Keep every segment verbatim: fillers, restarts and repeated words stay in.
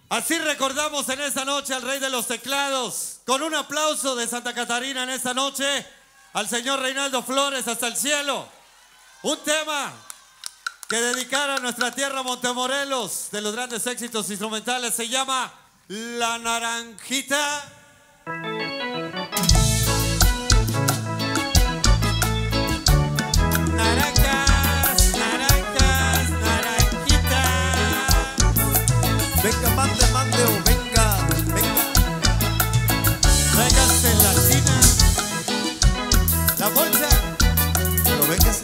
Así recordamos en esta noche al Rey de los Teclados, con un aplauso de Santa Catarina en esta noche, al señor Reinaldo Flores hasta el cielo. Un tema que dedicar a nuestra tierra Montemorelos, de los grandes éxitos instrumentales, se llama La Naranjita. Naranjas, naranjas, naranjita. Venga, mande, mande o venga, venga. Tráigase la tina, la bolsa. Pero véngase.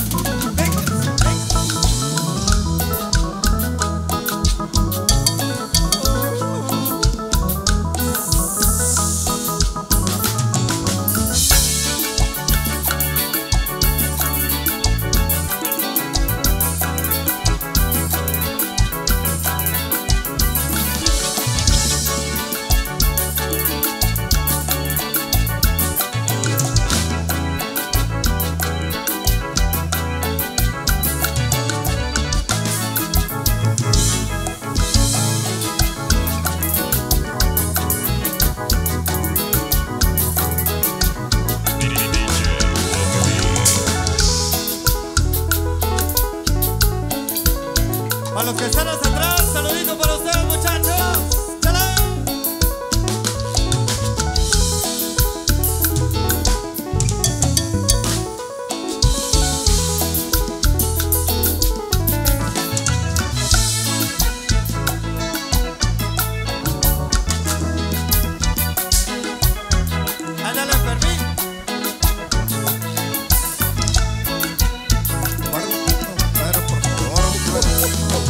Para los que están hasta atrás, saludito para ustedes, muchachos. ¡Chala! Ándale, Fermín. Pero por favor,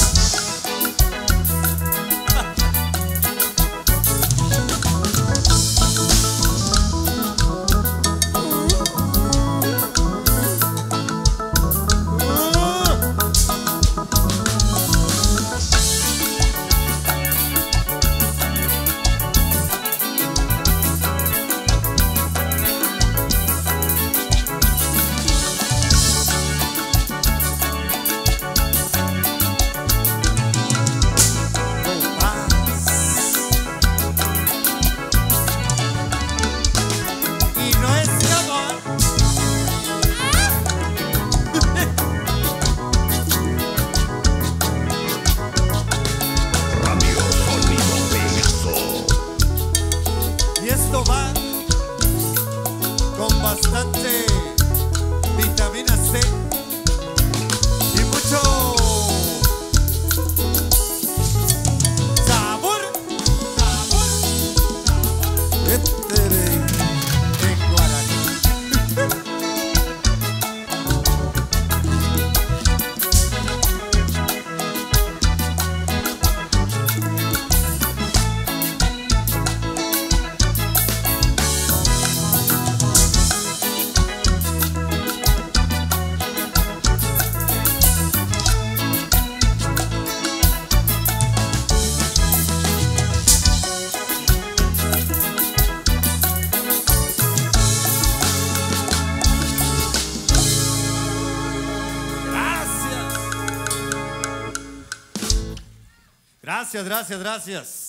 va con bastante vitamina C y mucho sabor, sabor, sabor en guaraní. Gracias, gracias, gracias.